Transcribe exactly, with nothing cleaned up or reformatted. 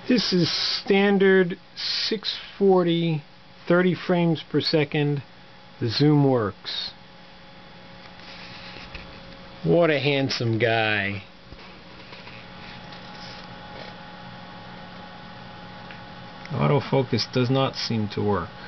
This is standard six forty, thirty frames per second. The zoom works. What a handsome guy. Autofocus does not seem to work.